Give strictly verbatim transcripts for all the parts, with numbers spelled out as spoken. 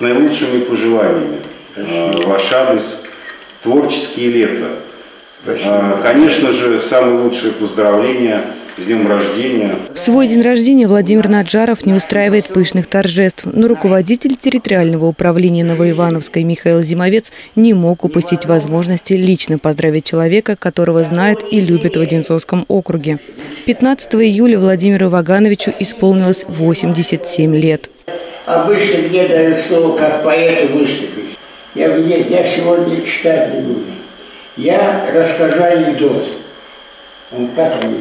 наилучшими пожеланиями в ваш адрес. Творческие лето. Спасибо. Конечно же, самые лучшие поздравления с днем рождения. В свой день рождения Владимир Наджаров не устраивает пышных торжеств, но руководитель территориального управления Новоивановской Михаил Зимовец не мог упустить возможности лично поздравить человека, которого знает и любит в Одинцовском округе. пятнадцатого июля Владимиру Вагановичу исполнилось восемьдесят семь лет. Обычно мне дают слово как поэту выступить. Я говорю, нет, я сегодня читать не буду. Я расскажу анекдот. Он как анекдот?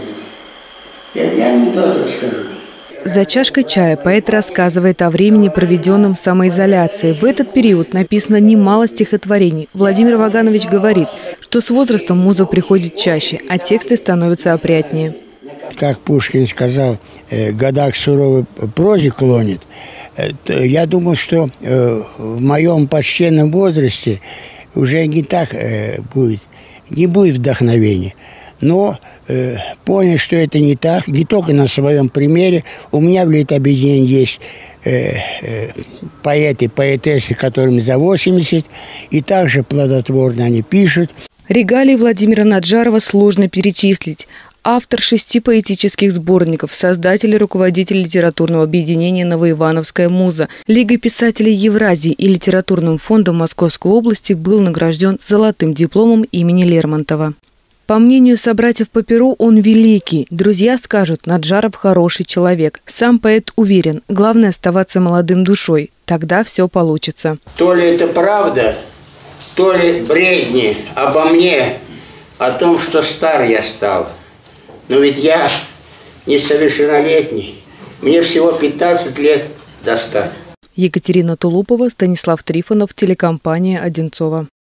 Я, я анекдот расскажу. За чашкой чая поэт рассказывает о времени, проведенном в самоизоляции. В этот период написано немало стихотворений. Владимир Ваганович говорит, что с возрастом муза приходит чаще, а тексты становятся опрятнее. Как Пушкин сказал, э, года к суровой прозе клонит. Э, я думал, что э, в моем почтенном возрасте уже не так э, будет, не будет вдохновения. Но э, понял, что это не так, не только на своем примере. У меня в литобъединении есть э, э, поэты, поэтессы, которым за восемьдесят, и также плодотворно они пишут. Регалии Владимира Наджарова сложно перечислить. Автор шести поэтических сборников, создатель и руководитель литературного объединения «Новоивановская муза», Лигой писателей Евразии и литературным фондом Московской области был награжден золотым дипломом имени Лермонтова. По мнению собратьев по перу, он великий. Друзья скажут, Наджаров хороший человек. Сам поэт уверен, главное оставаться молодым душой. Тогда все получится. То ли это правда, то ли бредни обо мне, о том, что стар я стал. Но ведь я несовершеннолетний. Мне всего пятнадцать лет до ста. Екатерина Тулупова, Станислав Трифонов, телекомпания «Одинцово».